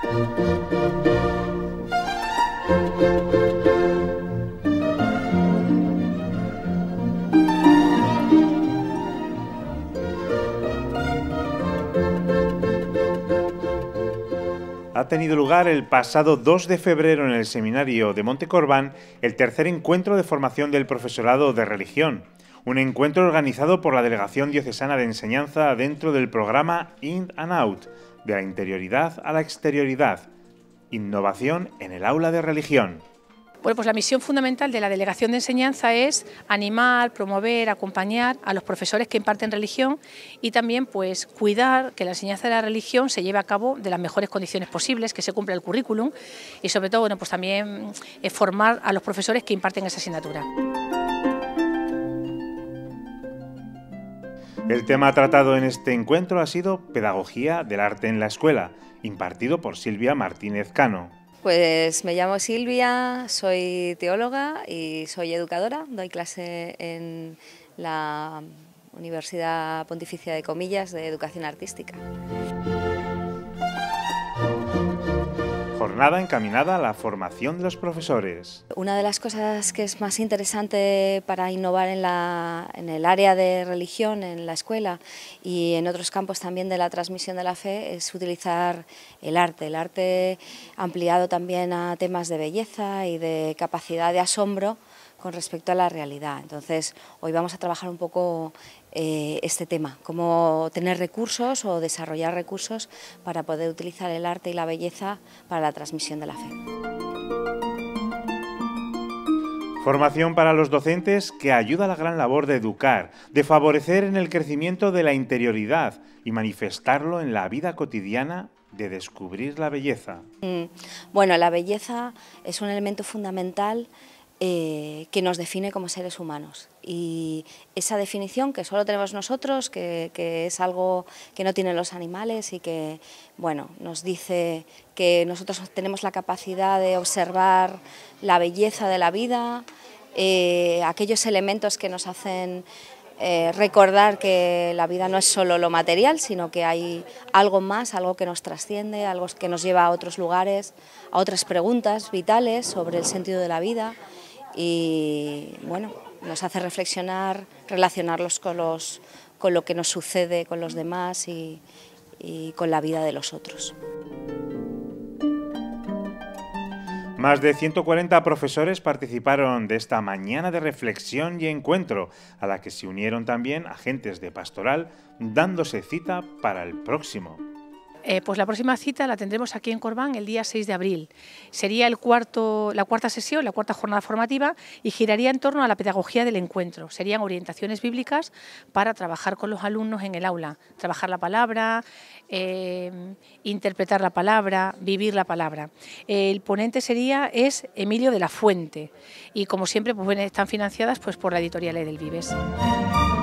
Ha tenido lugar el pasado 2 de febrero en el Seminario de Montecorbán el tercer encuentro de formación del profesorado de religión, un encuentro organizado por la Delegación Diocesana de Enseñanza dentro del programa In and Out, de la interioridad a la exterioridad, innovación en el aula de religión. Bueno, pues la misión fundamental de la Delegación de Enseñanza es animar, promover, acompañar a los profesores que imparten religión y también pues cuidar que la enseñanza de la religión se lleve a cabo de las mejores condiciones posibles, que se cumpla el currículum y sobre todo bueno, pues también formar a los profesores que imparten esa asignatura. El tema tratado en este encuentro ha sido Pedagogía del Arte en la Escuela, impartido por Silvia Martínez Cano. Pues me llamo Silvia, soy teóloga y soy educadora, doy clase en la Universidad Pontificia de Comillas de Educación Artística. Jornada encaminada a la formación de los profesores. Una de las cosas que es más interesante para innovar en el área de religión, en la escuela y en otros campos también de la transmisión de la fe es utilizar el arte ampliado también a temas de belleza y de capacidad de asombro con respecto a la realidad. Entonces, hoy vamos a trabajar un poco este tema, cómo tener recursos o desarrollar recursos para poder utilizar el arte y la belleza para la transmisión de la fe. Formación para los docentes que ayuda a la gran labor de educar, de favorecer en el crecimiento de la interioridad y manifestarlo en la vida cotidiana, de descubrir la belleza. Bueno, la belleza es un elemento fundamental que nos define como seres humanos y esa definición que solo tenemos nosotros, que es algo que no tienen los animales y que bueno, nos dice que nosotros tenemos la capacidad de observar la belleza de la vida, aquellos elementos que nos hacen recordar que la vida no es solo lo material, sino que hay algo más, algo que nos trasciende, algo que nos lleva a otros lugares, a otras preguntas vitales sobre el sentido de la vida. Y bueno, nos hace reflexionar, relacionarlos con lo que nos sucede con los demás y con la vida de los otros. Más de 140 profesores participaron de esta mañana de reflexión y encuentro, a la que se unieron también agentes de pastoral, dándose cita para el próximo. Pues la próxima cita la tendremos aquí en Corbán el día 6 de abril. Sería la cuarta sesión, la cuarta jornada formativa y giraría en torno a la pedagogía del encuentro. Serían orientaciones bíblicas para trabajar con los alumnos en el aula, trabajar la palabra, interpretar la palabra, vivir la palabra. El ponente es Emilio de la Fuente y como siempre pues, están financiadas pues, por la editorial Edelvives.